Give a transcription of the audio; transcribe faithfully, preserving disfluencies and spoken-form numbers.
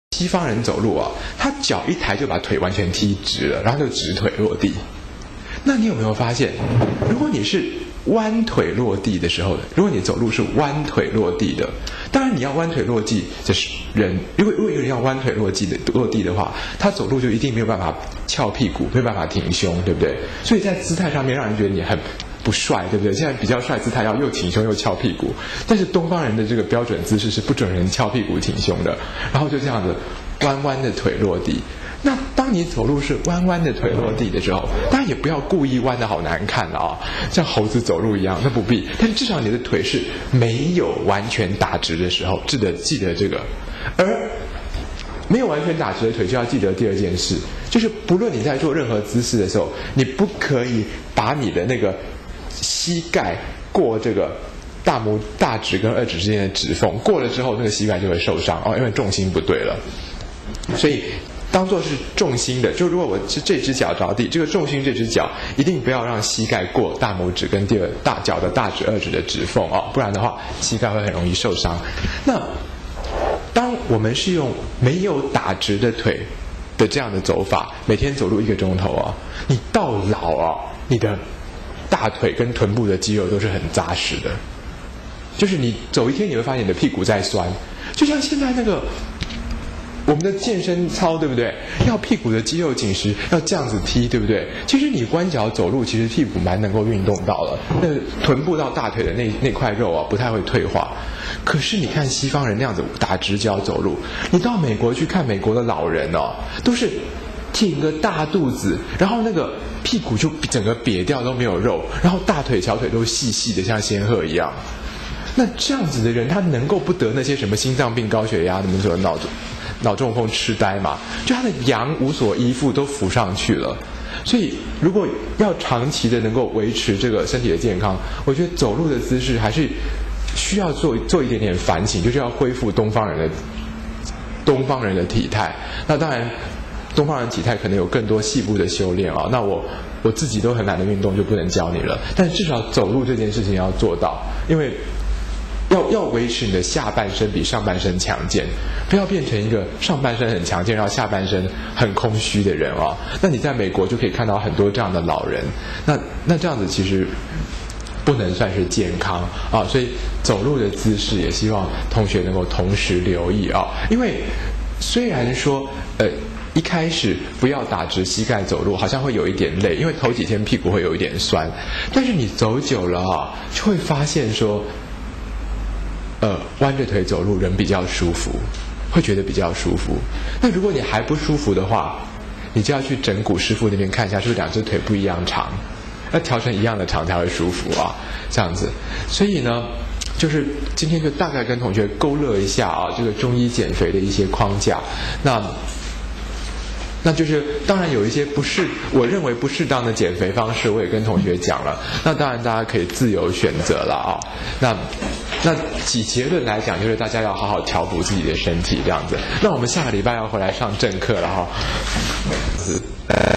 西方人走路啊，他脚一抬就把腿完全踢直了，然后就直腿落地。那你有没有发现，如果你是弯腿落地的时候，如果你走路是弯腿落地的，当然你要弯腿落地的人，如果如果一个人要弯腿落地的落地的话，他走路就一定没有办法翘屁股，没有办法挺胸，对不对？所以在姿态上面让人觉得你很不帅，对不对？现在比较帅姿态要又挺胸又翘屁股，但是东方人的这个标准姿势是不准人翘屁股挺胸的，然后就这样子弯弯的腿落地。那当你走路是弯弯的腿落地的时候，当然也不要故意弯得好难看啊，像猴子走路一样，那不必。但至少你的腿是没有完全打直的时候，记得记得这个。而没有完全打直的腿，就要记得第二件事，就是不论你在做任何姿势的时候，你不可以把你的那个膝盖过这个大拇大指跟二指之间的指缝，过了之后那个膝盖就会受伤哦，因为重心不对了。所以当做是重心的，就如果我是这只脚着地，这个重心这只脚一定不要让膝盖过大拇指跟第二大脚的大指二指的指缝哦，不然的话膝盖会很容易受伤。那当我们是用没有打直的腿的这样的走法，每天走路一个钟头啊，你到老啊，你的大腿跟臀部的肌肉都是很扎实的。就是你走一天，你会发现你的屁股在酸，就像现在那个我们的健身操，对不对？要屁股的肌肉紧实，要这样子踢，对不对？其实你弯脚走路，其实屁股蛮能够运动到了，那臀部到大腿的那那块肉啊，不太会退化。可是你看西方人那样子打直脚走路，你到美国去看美国的老人哦，都是挺个大肚子，然后那个屁股就整个瘪掉都没有肉，然后大腿小腿都细细的像仙鹤一样。那这样子的人，他能够不得那些什么心脏病、高血压、什么什么脑脑中风、痴呆嘛？就他的阳无所依附都浮上去了。所以如果要长期的能够维持这个身体的健康，我觉得走路的姿势还是需要做做一点点反省，就是要恢复东方人的东方人的体态。那当然东方人体态可能有更多细部的修炼啊，那我我自己都很懒的运动就不能教你了，但至少走路这件事情要做到，因为要要维持你的下半身比上半身强健，不要变成一个上半身很强健，然后下半身很空虚的人啊。那你在美国就可以看到很多这样的老人，那那这样子其实不能算是健康啊。所以走路的姿势也希望同学能够同时留意啊，因为虽然说呃一开始不要打直膝盖走路，好像会有一点累，因为头几天屁股会有一点酸，但是你走久了啊，就会发现说呃，弯着腿走路人比较舒服，会觉得比较舒服。那如果你还不舒服的话，你就要去整骨师傅那边看一下，是不是两只腿不一样长，要调成一样的长才会舒服啊，这样子。所以呢，就是今天就大概跟同学勾勒一下啊，这个中医减肥的一些框架。那那就是当然有一些不适我认为不适当的减肥方式我也跟同学讲了，那当然大家可以自由选择了啊。那那以结论来讲，就是大家要好好调补自己的身体这样子。那我们下个礼拜要回来上正课了哈。